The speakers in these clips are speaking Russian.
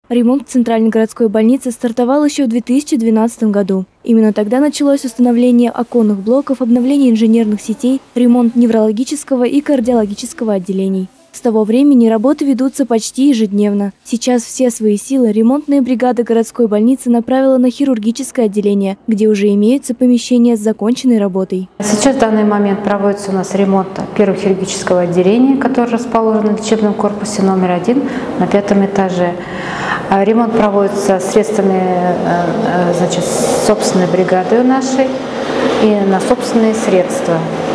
Ремонт Центральной городской больницы стартовал еще в 2012 году. Именно тогда началось установление оконных блоков, обновление инженерных сетей, ремонт неврологического и кардиологического отделений. С того времени работы ведутся почти ежедневно. Сейчас все свои силы ремонтная бригада городской больницы направила на хирургическое отделение, где уже имеются помещения с законченной работой. Сейчас в данный момент проводится у нас ремонт первого хирургического отделения, которое расположено в лечебном корпусе номер 1 на 5-м этаже. Ремонт проводится средствами собственной бригады нашей и на собственные средства.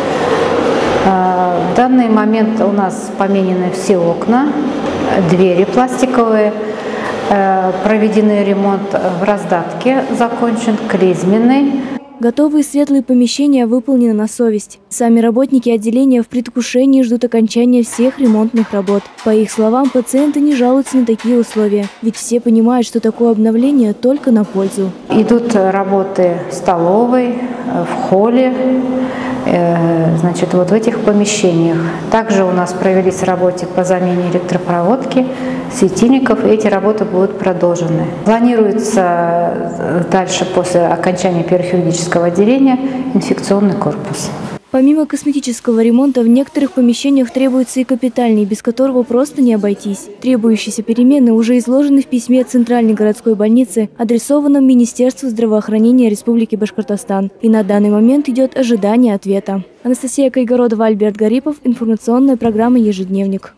В данный момент у нас поменены все окна, двери пластиковые, проведены ремонт в раздатке, закончен клизменный. Готовые светлые помещения выполнены на совесть. Сами работники отделения в предвкушении ждут окончания всех ремонтных работ. По их словам, пациенты не жалуются на такие условия, ведь все понимают, что такое обновление только на пользу. Идут работы в столовой, в холле, вот в этих помещениях. Также у нас провелись работы по замене электропроводки, светильников, и эти работы будут продолжены. Планируется дальше, после окончания первого хирургического отделения, инфекционный корпус. Помимо косметического ремонта, в некоторых помещениях требуется и капитальный, без которого просто не обойтись. Требующиеся перемены уже изложены в письме Центральной городской больницы, адресованном Министерству здравоохранения Республики Башкортостан. И на данный момент идет ожидание ответа. Анастасия Кайгородова, Альберт Гарипов. Информационная программа «Ежедневник».